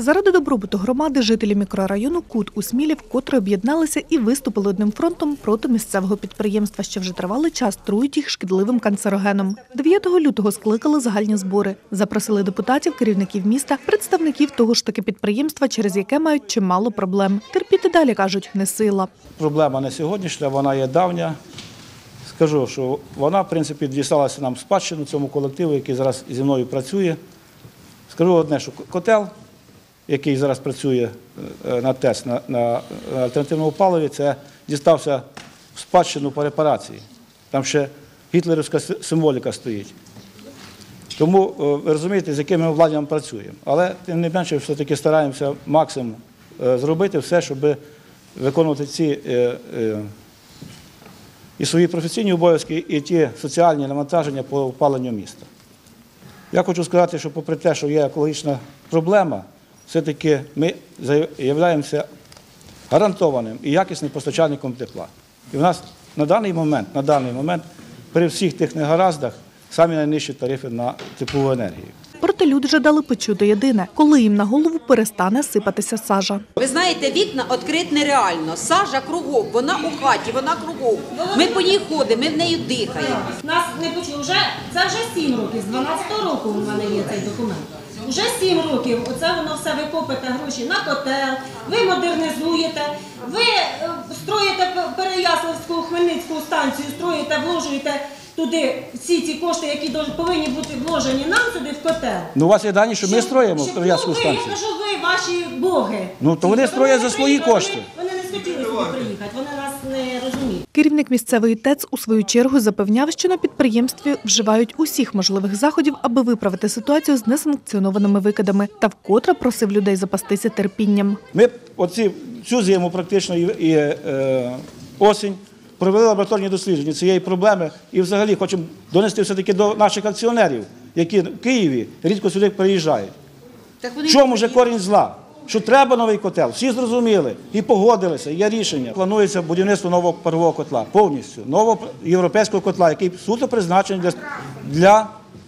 Заради добробуту громади жителі мікрорайону Кут у Смілі вкотре об'єдналися і виступили одним фронтом проти місцевого підприємства, що вже тривалий час трують їх шкідливим канцерогеном. 9 лютого скликали загальні збори. Запросили депутатів, керівників міста, представників того ж таки підприємства, через яке мають чимало проблем. Терпіти далі, кажуть, не сила. Проблема не сьогоднішня, вона є давня. Скажу, що вона, в принципі, дісталася нам в спадщину цьому колективу, який зараз зі мною працює. Скажу одне, що котел, який зараз працює на ТЕЦ, на альтернативному паливі, це дістався в спадщину по репарації. Там ще гітлерівська символіка стоїть. Тому ви розумієте, з яким ми обладнанням працюємо. Але тим не менше, все-таки стараємося максимум зробити все, щоб виконувати ці і свої професійні обов'язки, і ті соціальні навантаження по опаленню міста. Я хочу сказати, що попри те, що є екологічна проблема, все-таки ми являємося гарантованим і якісним постачальником тепла. І в нас на даний момент, при всіх тих негараздах, самі найнижчі тарифи на теплову енергію. Проте люди жадали почути єдине – коли їм на голову перестане сипатися сажа. Ви знаєте, вікна відкрити нереально. Сажа кругом, вона у хаті, вона кругом. Ми по ній ходимо, ми в неї дихаємо. Нас не почули. Це вже 7 років, з 12-го року у мене є цей документ. Вже 7 років, оце воно все, ви копите гроші на котел, ви модернізуєте, ви строїте Переяславську, Хмельницьку станцію, вложуєте туди всі ці кошти, які повинні бути вложені нам сюди в котел. Ну, у вас є дані, що ми строїмо Переяславську станцію. Я кажу, ви, ваші боги. Ну, то вони строять за свої кошти. Вони не схотіли сюди приїхати, вони нас не розуміють. Керівник місцевої ТЕЦ у свою чергу запевняв, що на підприємстві вживають усіх можливих заходів, аби виправити ситуацію з несанкціонованими викидами, та вкотре просив людей запастися терпінням. Ми цю зиму практично і осінь провели лабораторні дослідження цієї проблеми і взагалі хочемо донести все-таки до наших акціонерів, які в Києві рідко сюди приїжджають. В чому ж корінь зла? Що треба новий котел, всі зрозуміли і погодилися, є рішення. Планується будівництво нового парового котла, повністю, нового європейського котла, який суто призначений для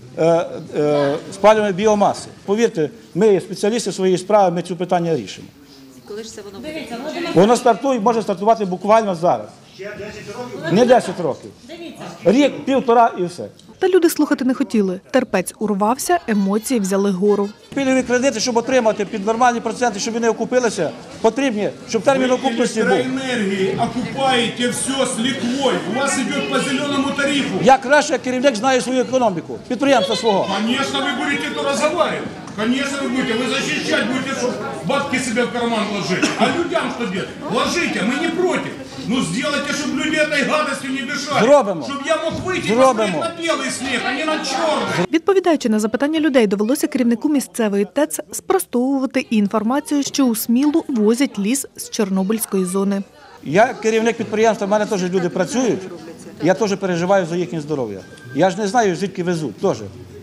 спалювання біомаси. Повірте, ми спеціалісти своєї справи, ми ці питання рішимо. Коли ж це воно буде? Воно стартує, може стартувати буквально зараз. Не 10 років. Рік, півтора і все. Та люди слухати не хотіли. Терпець урвався, емоції взяли гору. Пільгові кредити, щоб отримати під нормальні проценти, щоб вони окупилися, потрібні, щоб термін окупності був. Ви електроенергії окупаєте все з ліквою. У вас йде по зеленому тарифу. Я краще, як керівник, знаю свою економіку, підприємства свого. Звісно, ви будете то розмовляти. Конечно, вы будете. Вы защищать будете, чтобы бабки себе в карман вложить. А людям что делать? Вложите, мы не против. Ну сделайте, чтобы люди этой гадостью не дышали. Зробимо. Чтобы я мог выйти и посмотреть на белый снег, а не на черный. Відповідаючи на запитання людей, довелося керівнику місцевої ТЕЦ спростовувати інформацію, що у Смілу возять ліс з Чорнобильської зони. Я керівник підприємства, в мене теж люди працюють, я теж переживаю за їхнє здоров'я. Я ж не знаю, звідки везуть, теж.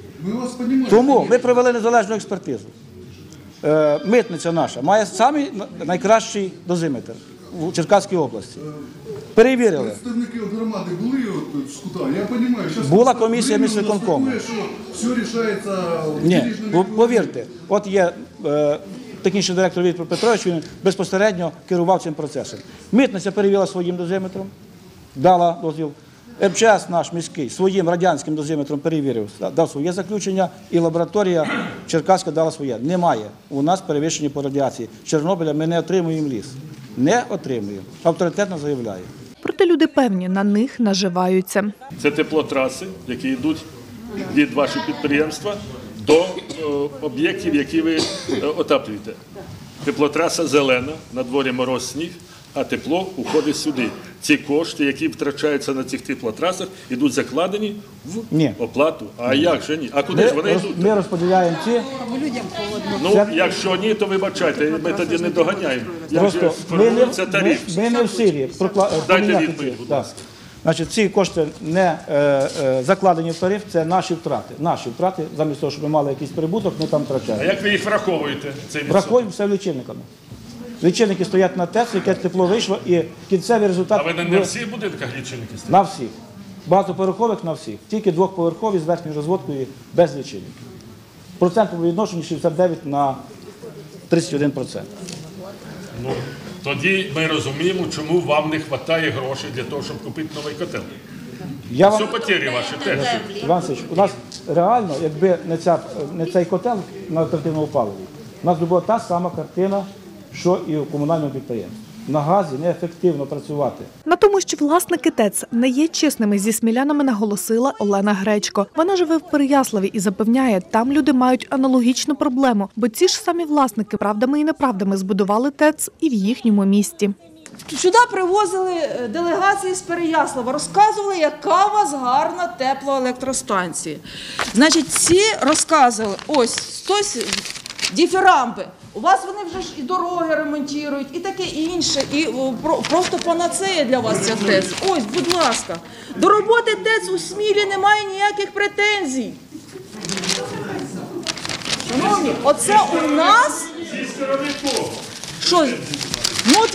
Тому ми провели незалежну експертизу. Митниця наша має самий найкращий дозиметр у Черкаській області. Перевірили. Представники громади були в Шкута? Я розумію. Була комісія міськвиконкому. Все рішається... Ні, повірте, от є технічний директор Віктор Петрович, він безпосередньо керував цим процесом. Митниця перевірила своїм дозиметром, дала дозвіл. МЧС наш міський своїм радянським дозиметром перевірив, дав своє заключення, і лабораторія Черкаська дала своє. Немає у нас перевищення по радіації. З Чорнобиля ми не отримуємо ліс. Не отримуємо. Авторитетно заявляю. Проте люди певні, на них наживаються. Це теплотраси, які йдуть від вашого підприємства до об'єктів, які ви отаплюєте. Теплотраса зелена, на дворі мороз, сніг, а тепло уходить сюди. Ці кошти, які втрачаються на цих теплотрасах, йдуть закладені в оплату. А як же ні? А куди ж вони йдуть? Ми розподіляємо ці. Ну, якщо ні, то вибачайте, ми тоді не доганяємо. Просто ми не в силі. Дайте відповідь, будь ласка. Значить, ці кошти не закладені в тариф, це наші втрати. Наші втрати, замість того, щоб ми мали якийсь прибуток, ми там втрачаємо. А як ви їх враховуєте? Враховуємо все лічильниками. Лічильники стоять на ТЕЦ, яке тепло вийшло, і кінцевий результат... А ви не на всіх будинках лічильники стоять? На всіх. Багатоповерхових на всіх. Тільки двохповерхові з верхньою розводкою без лічильників. Процентове відношення 69 на 31%. Ну, тоді ми розуміємо, чому вам не вистачає грошей для того, щоб купити новий котел. Я вам, Що потері ваші теж? Іван Васильович, у нас реально, якби не цей котел на альтернативному паливі, у нас була та сама картина, що і у комунальному підприємстві. На газі неефективно працювати. На тому, що власники ТЕЦ не є чесними зі смілянами, наголосила Олена Гречко. Вона живе в Переяславі і запевняє, там люди мають аналогічну проблему, бо ці ж самі власники правдами і неправдами збудували ТЕЦ і в їхньому місті. Сюди привозили делегації з Переяслава, розказували, яка у вас гарна теплоелектростанція. Значить, ці розказували, ось дифірамби. У вас вони вже ж і дороги ремонтують, і таке інше, і просто панацея для вас ця ТЕЦ. Ось, будь ласка, до роботи ТЕЦ у Смілі немає ніяких претензій. Шановні, оце у нас... Що? Ну от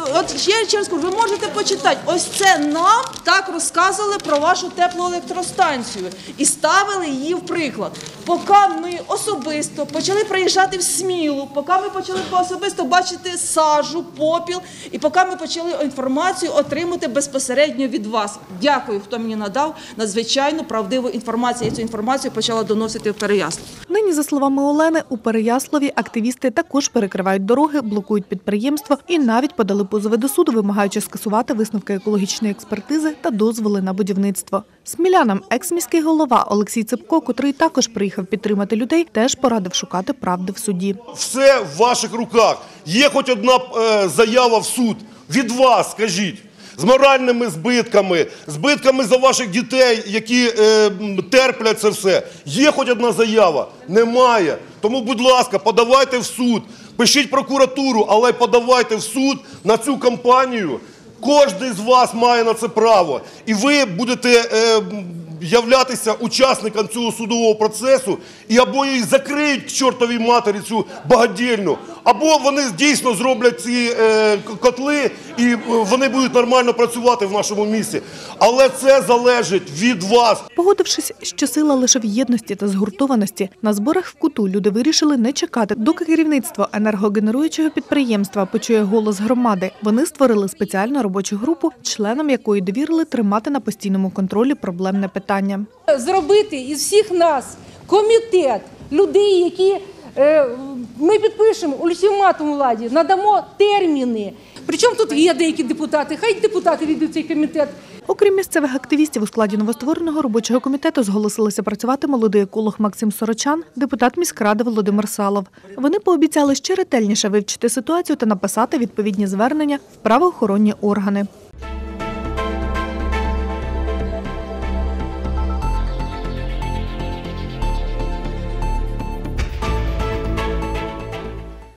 я ще раз кажу, ви можете почитати, ось це нам так розказували про вашу теплоелектростанцію і ставили її в приклад. Поки ми особисто почали приїжджати в Смілу, поки ми почали особисто бачити сажу, попіл, і поки ми почали інформацію отримати безпосередньо від вас. Дякую, хто мені надав надзвичайно правдиву інформацію. Я цю інформацію почала доносити в Переяслав. Нині, за словами Олени, у Переяславі активісти також перекривають дороги, блокують підприємства і навіть подали позови до суду, вимагаючи скасувати висновки екологічної експертизи та дозволи на будівництво. Смілянам екс-міський голова Олексій Цепко, котрий також приїхав підтримати людей, теж порадив шукати правди в суді. Все в ваших руках. Є хоч одна заява в суд від вас, скажіть, з моральними збитками за ваших дітей, які терплять це все. Є хоч одна заява? Немає. Тому, будь ласка, подавайте в суд, пишіть прокуратуру, але подавайте в суд на цю кампанію. Кожен з вас має на це право. І ви будете являтися учасником цього судового процесу, і або її закриють к чортовій матері цю багадільню, або вони дійсно зроблять ці котли, і вони будуть нормально працювати в нашому місті. Але це залежить від вас. Погодившись, що сила лише в єдності та згуртованості, на зборах в Куту люди вирішили не чекати, доки керівництво енергогенеруючого підприємства почує голос громади. Вони створили спеціальну робочу групу, членам якої довірили тримати на постійному контролі проблемне питання. Зробити із всіх нас комітет, людей, які ми підпишемо ультиматум владі, надамо терміни. Причому тут є деякі депутати, хай депутати війдуть в цей комітет. Окрім місцевих активістів, у складі новоствореного робочого комітету зголосилися працювати молодий еколог Максим Сорочан, депутат міськради Володимир Салов. Вони пообіцяли ще ретельніше вивчити ситуацію та написати відповідні звернення в правоохоронні органи.